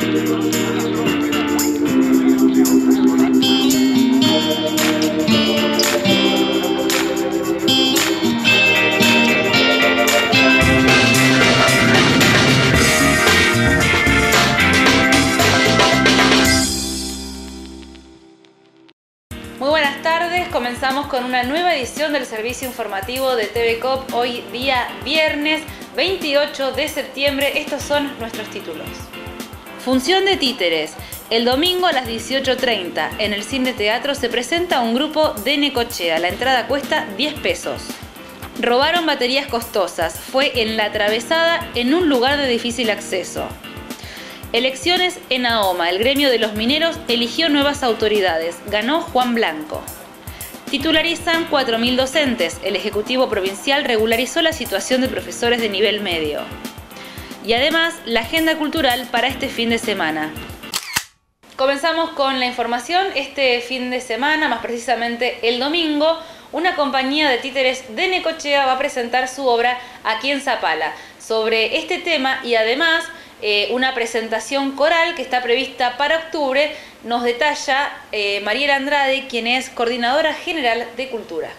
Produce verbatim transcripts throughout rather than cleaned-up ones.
Muy buenas tardes, comenzamos con una nueva edición del servicio informativo de T V Cop, hoy día viernes veintiocho de septiembre. Estos son nuestros títulos. Función de títeres. El domingo a las dieciocho treinta en el Cine Teatro se presenta un grupo de Necochea. La entrada cuesta diez pesos. Robaron baterías costosas. Fue en La Atravesada, en un lugar de difícil acceso. Elecciones en AOMA. El gremio de los mineros eligió nuevas autoridades. Ganó Juan Blanco. Titularizan cuatro mil docentes. El Ejecutivo Provincial regularizó la situación de profesores de nivel medio. Y además, la agenda cultural para este fin de semana. Comenzamos con la información. Este fin de semana, más precisamente el domingo, una compañía de títeres de Necochea va a presentar su obra aquí en Zapala sobre este tema y además eh, una presentación coral que está prevista para octubre. Nos detalla eh, Mariela Andrade, quien es coordinadora general de Cultura.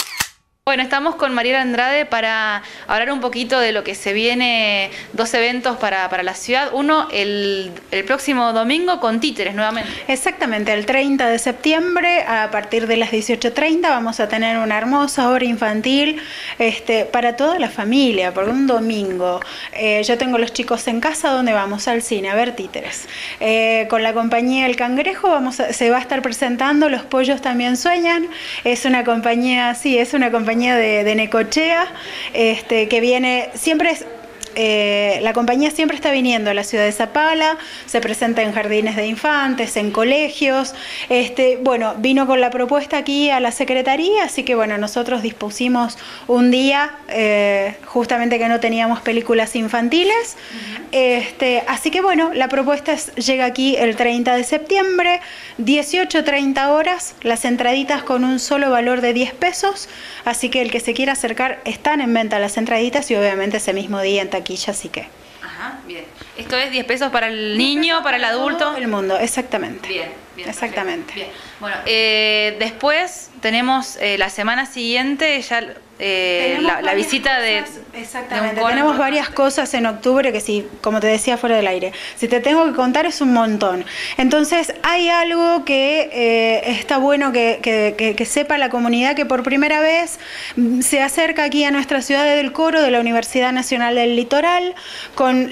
Bueno, estamos con Mariela Andrade para hablar un poquito de lo que se viene, dos eventos para, para la ciudad. Uno, el, el próximo domingo con títeres nuevamente. Exactamente, el treinta de septiembre a partir de las dieciocho treinta vamos a tener una hermosa obra infantil este, para toda la familia, por un domingo. Eh, yo tengo los chicos en casa donde vamos al cine a ver títeres. Eh, con la compañía El Cangrejo vamos a, se va a estar presentando Los Pollos También Sueñan. Es una compañía, sí, es una compañía De, de Necochea, este, que viene, siempre es, eh, la compañía siempre está viniendo a la ciudad de Zapala, se presenta en jardines de infantes, en colegios, este, bueno, vino con la propuesta aquí a la Secretaría, así que bueno, nosotros dispusimos un día, eh, justamente que no teníamos películas infantiles, uh-huh. este, así que bueno, la propuesta es, llega aquí el treinta de septiembre, dieciocho treinta horas, las entraditas con un solo valor de diez pesos, así que el que se quiera acercar, están en venta las entraditas y obviamente ese mismo día en taquilla, así que... Ajá, bien. Esto es diez pesos para el niño, para el adulto. Todo el mundo, exactamente. Bien, bien. Exactamente. Bien. Bueno, eh, después tenemos eh, la semana siguiente ya eh, la, la visita de... Exactamente, de un tenemos varias cosas en octubre que si, como te decía fuera del aire, si te tengo que contar es un montón. Entonces hay algo que eh, está bueno que, que, que, que sepa la comunidad, que por primera vez se acerca aquí a nuestra ciudad del coro de la Universidad Nacional del Litoral con,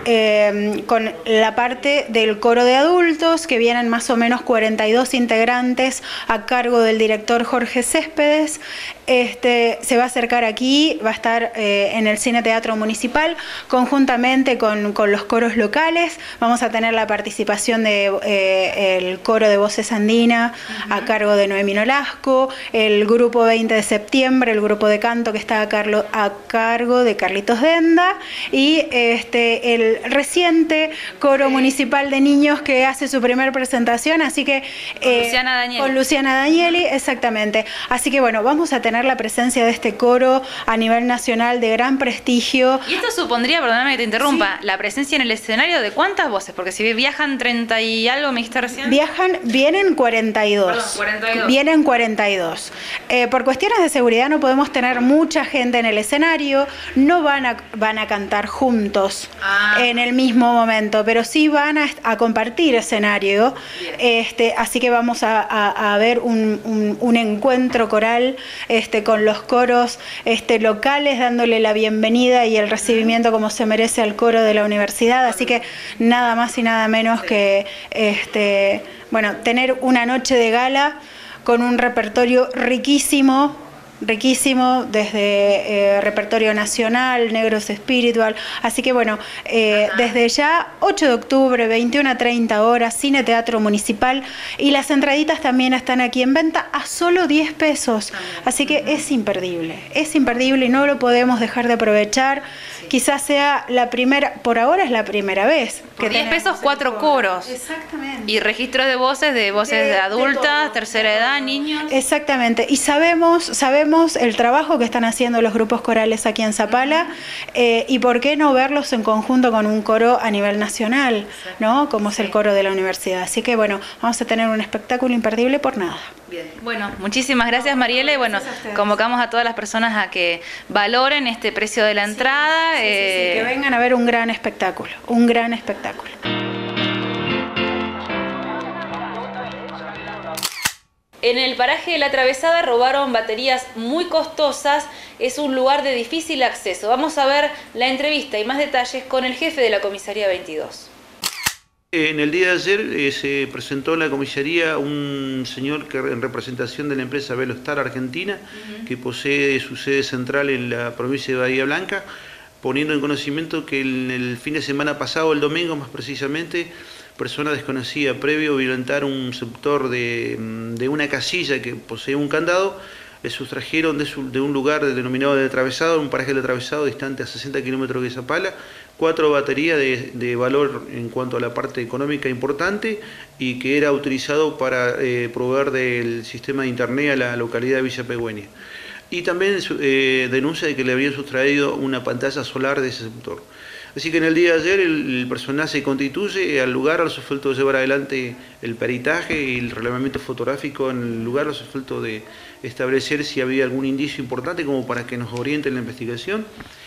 eh, con la parte del coro de adultos, que vienen más o menos cuarenta y dos integrantes a cargo del director Jorge Céspedes. Este, se va a acercar aquí, va a estar eh, en el Cine Teatro Municipal, conjuntamente con, con los coros locales. Vamos a tener la participación de eh, el coro de Voces Andina, uh-huh. a cargo de Noemí Nolasco, el grupo veinte de septiembre, el grupo de canto que está a, Carlo, a cargo de Carlitos Denda, y este, el reciente coro sí. municipal de niños que hace su primera presentación, así que con eh, Luciana Danieli. Con Luciana Danieli, exactamente. Así que bueno, vamos a tener la presencia de este coro a nivel nacional de gran prestigio. Y esto supondría, perdóname que te interrumpa, sí. la presencia en el escenario de ¿cuántas voces? Porque si viajan treinta y algo, me dijiste recién. Viajan, vienen cuarenta y dos. Perdón, cuarenta y dos. Vienen cuarenta y dos. Eh, por cuestiones de seguridad no podemos tener mucha gente en el escenario, no van a, van a cantar juntos ah. en el mismo momento, pero sí van a, a compartir escenario. Este, así que vamos a, a, a ver un, un, un encuentro coral este, con los coros este, locales, dándole la bienvenida y el recibimiento como se merece al coro de la universidad. Así que nada más y nada menos que este, bueno, tener una noche de gala con un repertorio riquísimo, riquísimo, desde eh, repertorio nacional, negros espiritual, así que bueno, eh, desde ya, ocho de octubre, veintiuna a treinta horas, Cine Teatro Municipal, y las entraditas también están aquí en venta a solo diez pesos, así que es imperdible, es imperdible y no lo podemos dejar de aprovechar. quizás sea la primera, por ahora es la primera vez. Por diez pesos, cuatro coros. Exactamente. Y registros de voces, de voces de, de adultas, de tercera edad, niños. Exactamente. Y sabemos, sabemos el trabajo que están haciendo los grupos corales aquí en Zapala, eh, y por qué no verlos en conjunto con un coro a nivel nacional, ¿no? Como es el coro de la universidad. Así que bueno, vamos a tener un espectáculo imperdible por nada. Bien. Bueno, muchísimas gracias, Mariela, y bueno, convocamos a todas las personas a que valoren este precio de la entrada. Sí, sí, eh... sí, que vengan a ver un gran espectáculo, un gran espectáculo. En el paraje de La Atravesada robaron baterías muy costosas, es un lugar de difícil acceso. Vamos a ver la entrevista y más detalles con el jefe de la comisaría veintidós. En el día de ayer eh, se presentó en la comisaría un señor que en representación de la empresa Velostar Argentina, uh-huh. que posee su sede central en la provincia de Bahía Blanca, poniendo en conocimiento que en el fin de semana pasado, el domingo más precisamente, persona desconocida previo a violentar un sector de, de una casilla que posee un candado, le sustrajeron de, su, de un lugar denominado de atravesado, un paraje de atravesado distante a sesenta kilómetros de Zapala, cuatro baterías de, de valor en cuanto a la parte económica importante y que era utilizado para eh, proveer del sistema de internet a la localidad de Villa Pegüeña. Y también eh, denuncia de que le habían sustraído una pantalla solar de ese sector. Así que en el día de ayer el, el personal se constituye al lugar, a los efectos de llevar adelante el peritaje y el relevamiento fotográfico en el lugar, a los efectos de establecer si había algún indicio importante como para que nos oriente en la investigación.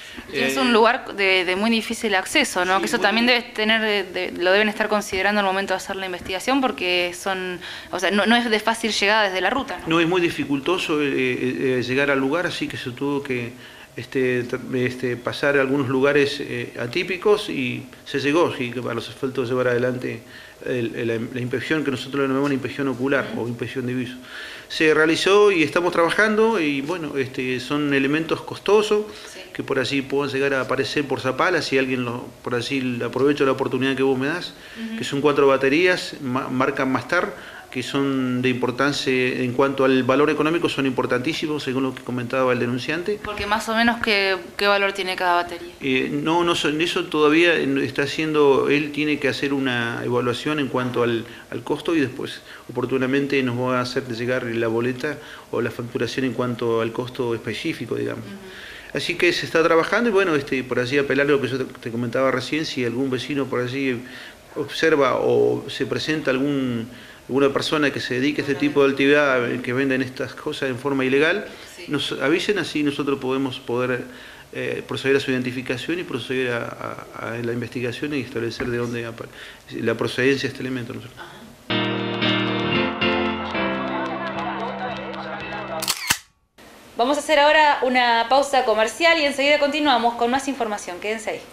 Es un lugar de, de muy difícil acceso, ¿no? Sí, que eso también debe tener, de, de, lo deben estar considerando al momento de hacer la investigación, porque son, o sea, no, no es de fácil llegada desde la ruta, ¿no? No, es muy dificultoso eh, eh, llegar al lugar, así que se tuvo que este, este, pasar a algunos lugares eh, atípicos y se llegó, sí, a los efectos de llevar adelante el, el, la, la inspección que nosotros le llamamos inspección ocular uh-huh. o inspección de viso. Se realizó y estamos trabajando y bueno, este, son elementos costosos sí. que por así puedan llegar a aparecer por Zapala, si alguien lo, por así aprovecho la oportunidad que vos me das, uh-huh. que son cuatro baterías, ma, marca Mastar, que son de importancia en cuanto al valor económico, son importantísimos, según lo que comentaba el denunciante. Porque más o menos, ¿qué, qué valor tiene cada batería? Eh, no, no, eso todavía está haciendo, él tiene que hacer una evaluación en cuanto al, al costo y después oportunamente nos va a hacer llegar la boleta o la facturación en cuanto al costo específico, digamos. Uh-huh. Así que se está trabajando y bueno, este, por así apelar a lo que yo te comentaba recién, si algún vecino por allí observa o se presenta algún... una persona que se dedique a este tipo de actividad, que venden estas cosas en forma ilegal, sí. nos avisen, así nosotros podemos poder eh, proceder a su identificación y proceder a, a, a la investigación y establecer de dónde la procedencia de este elemento. ¿No? Vamos a hacer ahora una pausa comercial y enseguida continuamos con más información. Quédense ahí.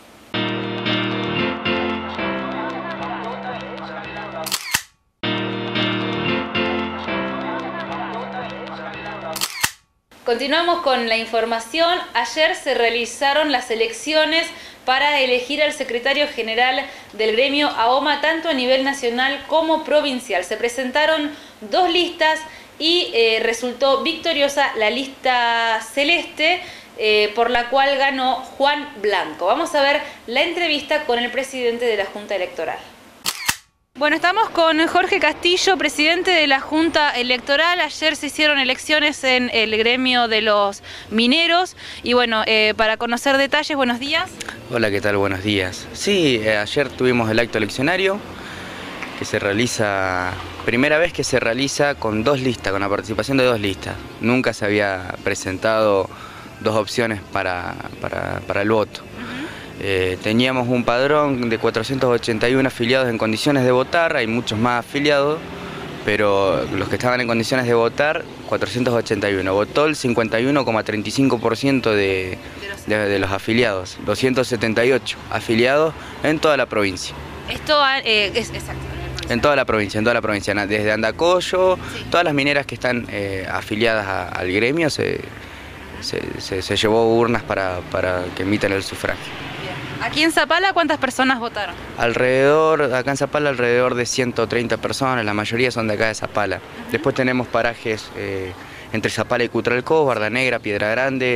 Continuamos con la información. Ayer se realizaron las elecciones para elegir al secretario general del gremio AOMA, tanto a nivel nacional como provincial. Se presentaron dos listas y eh, resultó victoriosa la lista celeste, eh, por la cual ganó Juan Blanco. Vamos a ver la entrevista con el presidente de la Junta Electoral. Bueno, estamos con Jorge Castillo, presidente de la Junta Electoral. Ayer se hicieron elecciones en el gremio de los mineros y bueno, eh, para conocer detalles, buenos días. Hola, ¿qué tal? Buenos días. Sí, eh, ayer tuvimos el acto eleccionario que se realiza, primera vez que se realiza con dos listas, con la participación de dos listas. Nunca se había presentado dos opciones para, para, para el voto. Eh, teníamos un padrón de cuatrocientos ochenta y uno afiliados en condiciones de votar, hay muchos más afiliados, pero los que estaban en condiciones de votar, cuatrocientos ochenta y uno. Votó el cincuenta y uno coma treinta y cinco por ciento de, de, de los afiliados, doscientos setenta y ocho afiliados en toda la provincia. Esto eh, es exacto. En toda la provincia, en toda la provincia, desde Andacollo, sí. Todas las mineras que están eh, afiliadas a, al gremio se, se, se, se llevó urnas para, para que emitan el sufragio. Aquí en Zapala, ¿cuántas personas votaron? Alrededor, acá en Zapala, alrededor de ciento treinta personas, la mayoría son de acá de Zapala. Uh-huh. Después tenemos parajes eh, entre Zapala y Cutralcó, Barda Negra, Piedra Grande,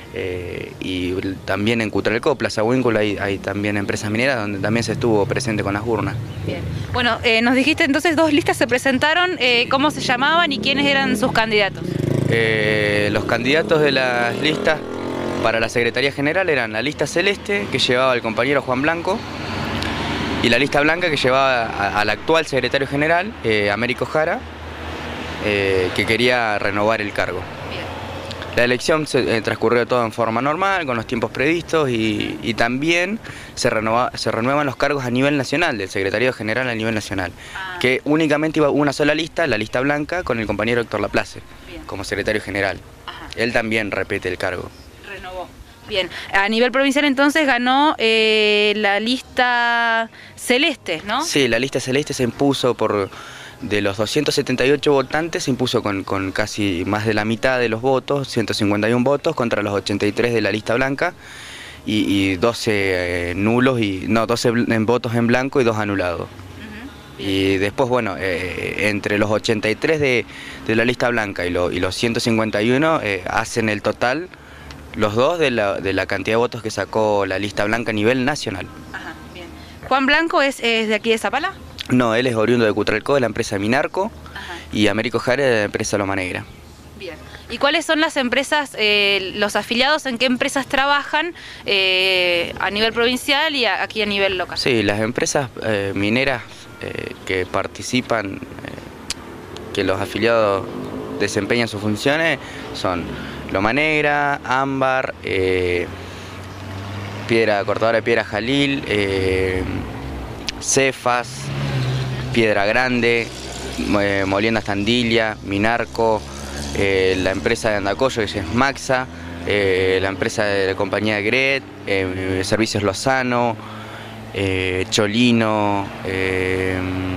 Eh, y también en Cutralcó, Plaza Huínculo, hay, hay también empresas mineras donde también se estuvo presente con las urnas. Bien. Bueno, eh, nos dijiste entonces dos listas se presentaron, eh, ¿cómo se llamaban y quiénes eran sus candidatos? Eh, los candidatos de las listas para la Secretaría General eran la lista celeste, que llevaba el compañero Juan Blanco, y la lista blanca, que llevaba a, al actual secretario general, eh, Américo Jara, eh, que quería renovar el cargo. La elección se, eh, transcurrió todo en forma normal, con los tiempos previstos, y, y también se, renova, se renuevan los cargos a nivel nacional, del secretario general a nivel nacional, ah. que únicamente iba una sola lista, la lista blanca, con el compañero Héctor Laplace, bien, como secretario general. Ajá. Él también repite el cargo. Renovó. Bien, a nivel provincial entonces ganó eh, la lista celeste, ¿no? Sí, la lista celeste se impuso por... De los doscientos setenta y ocho votantes se impuso con, con casi más de la mitad de los votos, ciento cincuenta y uno votos contra los ochenta y tres de la lista blanca y, y doce eh, nulos, y no, doce en votos en blanco y dos anulados. Uh-huh. Y después, bueno, eh, entre los ochenta y tres de, de la lista blanca y, lo, y los ciento cincuenta y uno eh, hacen el total, los dos de la, de la cantidad de votos que sacó la lista blanca a nivel nacional. Ajá, bien. ¿Juan Blanco es, es de aquí de Zapala? No, él es oriundo de Cutralcó, de la empresa Minarco. Ajá. Y Américo Jara de la empresa Loma Negra. Bien. ¿Y cuáles son las empresas, eh, los afiliados, en qué empresas trabajan eh, a nivel provincial y a, aquí a nivel local? Sí, las empresas eh, mineras eh, que participan, eh, que los afiliados desempeñan sus funciones, son Loma Negra, Ámbar, eh, Piedra Cortadora de Piedra Jalil, eh, Cefas, Piedra Grande, eh, Molienda Tandilla, Minarco, eh, la empresa de Andacollo, que es Maxa, eh, la empresa de la compañía de Gret, eh, Servicios Lozano, eh, Cholino, eh,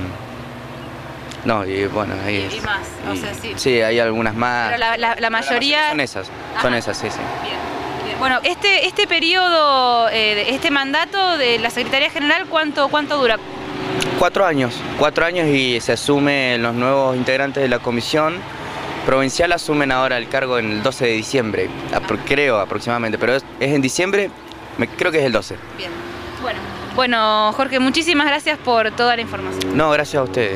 no, y bueno, ahí y, y más, y, o sea, sí. Sí, hay algunas más. Pero la, la, la mayoría... Son esas, son esas, sí, sí. Bien. Bien. Bueno, este, este periodo, eh, este mandato de la Secretaría General, ¿cuánto, cuánto dura? Cuatro años, cuatro años y se asumen los nuevos integrantes de la comisión provincial, asumen ahora el cargo en el doce de diciembre, creo aproximadamente, pero es, es en diciembre, me, creo que es el doce. Bien, bueno. Bueno, Jorge, muchísimas gracias por toda la información. No, gracias a ustedes.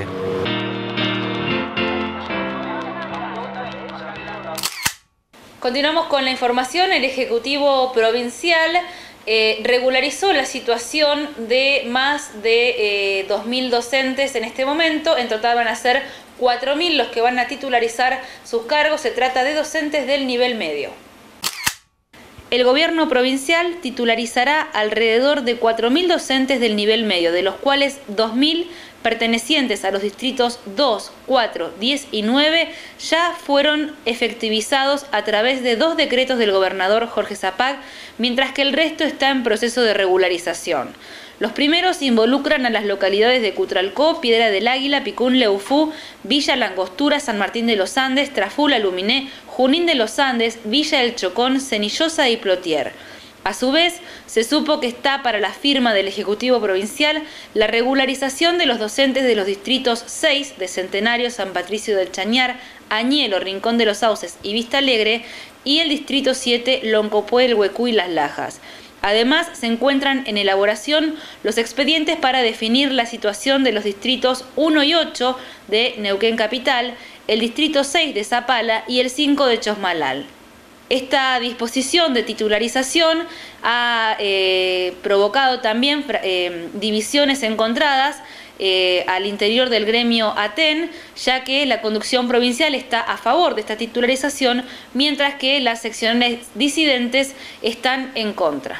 Continuamos con la información. El Ejecutivo Provincial eh, regularizó la situación de más de eh, dos mil docentes en este momento. En total van a ser cuatro mil los que van a titularizar sus cargos. Se trata de docentes del nivel medio. El gobierno provincial titularizará alrededor de cuatro mil docentes del nivel medio, de los cuales dos mil pertenecientes a los distritos dos, cuatro, diez y nueve ya fueron efectivizados a través de dos decretos del gobernador Jorge Zapag, mientras que el resto está en proceso de regularización. Los primeros involucran a las localidades de Cutralcó, Piedra del Águila, Picún, Leufú, Villa Langostura, San Martín de los Andes, Trafula, Luminé, Junín de los Andes, Villa El Chocón, Cenillosa y Plotier. A su vez, se supo que está para la firma del Ejecutivo Provincial la regularización de los docentes de los distritos seis de Centenario, San Patricio del Chañar, Añelo, Rincón de los Sauces y Vista Alegre, y el distrito siete, Loncopué, El Huecú y Las Lajas. Además, se encuentran en elaboración los expedientes para definir la situación de los distritos uno y ocho de Neuquén Capital, el distrito seis de Zapala y el cinco de Chosmalal. Esta disposición de titularización ha eh, provocado también eh, divisiones encontradas eh, al interior del gremio ATEN, ya que la conducción provincial está a favor de esta titularización, mientras que las secciones disidentes están en contra.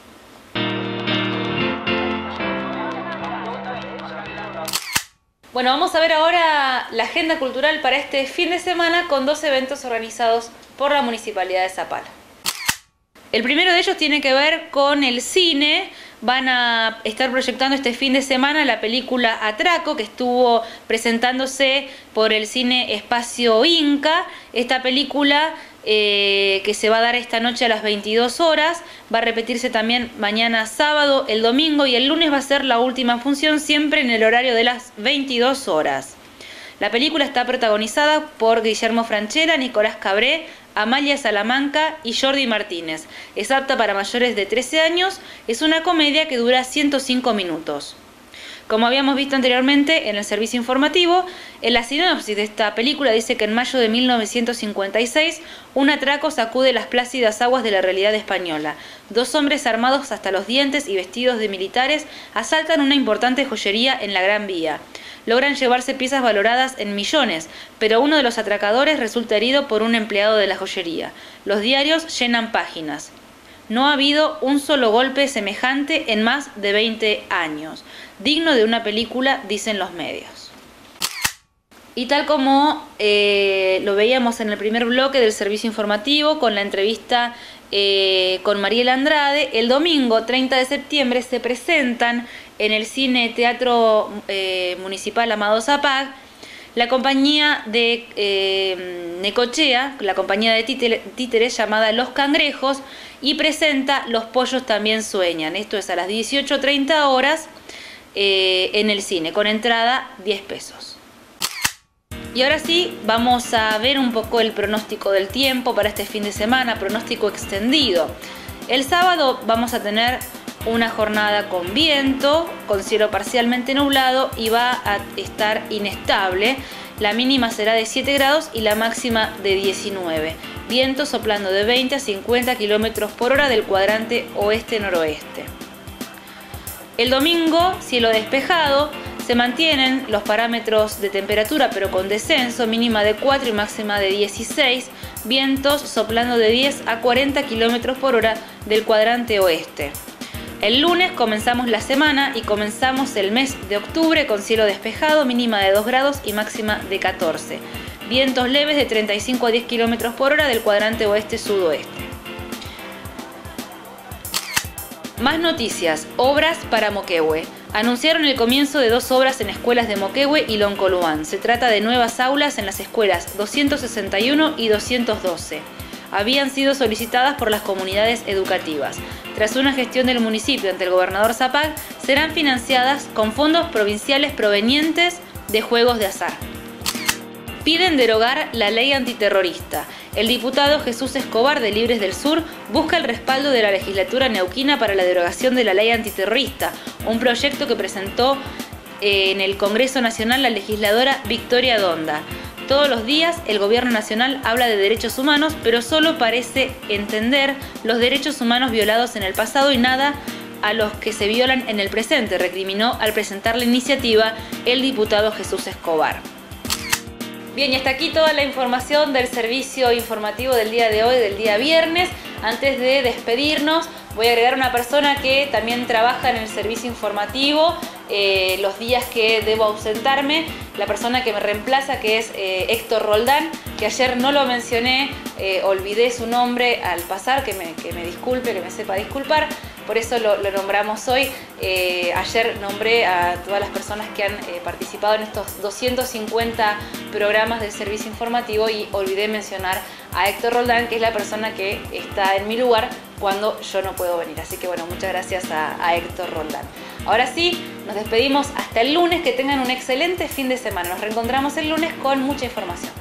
Bueno, vamos a ver ahora la agenda cultural para este fin de semana con dos eventos organizados por la Municipalidad de Zapala. El primero de ellos tiene que ver con el cine. Van a estar proyectando este fin de semana la película Atraco, que estuvo presentándose por el Cine Espacio Inca. Esta película eh, que se va a dar esta noche a las veintidós horas, va a repetirse también mañana sábado, el domingo y el lunes va a ser la última función, siempre en el horario de las veintidós horas. La película está protagonizada por Guillermo Francella, Nicolás Cabré, Amalia Salamanca y Jordi Martínez. Es apta para mayores de trece años, es una comedia que dura ciento cinco minutos. Como habíamos visto anteriormente en el servicio informativo, en la sinopsis de esta película dice que en mayo de mil novecientos cincuenta y seis un atraco sacude las plácidas aguas de la realidad española. Dos hombres armados hasta los dientes y vestidos de militares asaltan una importante joyería en la Gran Vía. Logran llevarse piezas valoradas en millones, pero uno de los atracadores resulta herido por un empleado de la joyería. Los diarios llenan páginas. No ha habido un solo golpe semejante en más de veinte años. Digno de una película, dicen los medios. Y tal como eh, lo veíamos en el primer bloque del servicio informativo, con la entrevista eh, con Mariela Andrade, el domingo treinta de septiembre se presentan en el Cine Teatro eh, Municipal Amado Zapag la compañía de eh, Necochea, la compañía de títeres, títeres llamada Los Cangrejos, y presenta Los Pollos También Sueñan. Esto es a las dieciocho treinta horas eh, en el cine, con entrada diez pesos. Y ahora sí, vamos a ver un poco el pronóstico del tiempo para este fin de semana, pronóstico extendido. El sábado vamos a tener una jornada con viento, con cielo parcialmente nublado y va a estar inestable. La mínima será de siete grados y la máxima de diecinueve. Viento soplando de veinte a cincuenta kilómetros por hora del cuadrante oeste-noroeste. El domingo, cielo despejado, se mantienen los parámetros de temperatura pero con descenso, mínima de cuatro y máxima de dieciséis. Vientos soplando de diez a cuarenta kilómetros por hora del cuadrante oeste. El lunes comenzamos la semana y comenzamos el mes de octubre con cielo despejado, mínima de dos grados y máxima de catorce. Vientos leves de treinta y cinco a diez kilómetros por hora del cuadrante oeste-sudoeste. Más noticias. Obras para Moquehue. Anunciaron el comienzo de dos obras en escuelas de Moquehue y Loncoluán. Se trata de nuevas aulas en las escuelas doscientos sesenta y uno y doscientos doce. Habían sido solicitadas por las comunidades educativas. Tras una gestión del municipio ante el gobernador Zapag, serán financiadas con fondos provinciales provenientes de juegos de azar. Piden derogar la ley antiterrorista. El diputado Jesús Escobar de Libres del Sur busca el respaldo de la legislatura neuquina para la derogación de la ley antiterrorista, un proyecto que presentó en el Congreso Nacional la legisladora Victoria Donda. Todos los días el gobierno nacional habla de derechos humanos, pero solo parece entender los derechos humanos violados en el pasado y nada a los que se violan en el presente, recriminó al presentar la iniciativa el diputado Jesús Escobar. Bien, y hasta aquí toda la información del servicio informativo del día de hoy, del día viernes. Antes de despedirnos, voy a agregar una persona que también trabaja en el servicio informativo eh, los días que debo ausentarme, la persona que me reemplaza, que es eh, Héctor Roldán, que ayer no lo mencioné, eh, olvidé su nombre al pasar, que me, que me disculpe, que me sepa disculpar. Por eso lo, lo nombramos hoy. Eh, ayer nombré a todas las personas que han eh, participado en estos doscientos cincuenta programas del servicio informativo y olvidé mencionar a Héctor Roldán, que es la persona que está en mi lugar cuando yo no puedo venir. Así que bueno, muchas gracias a, a Héctor Roldán. Ahora sí, nos despedimos hasta el lunes. Que tengan un excelente fin de semana. Nos reencontramos el lunes con mucha información.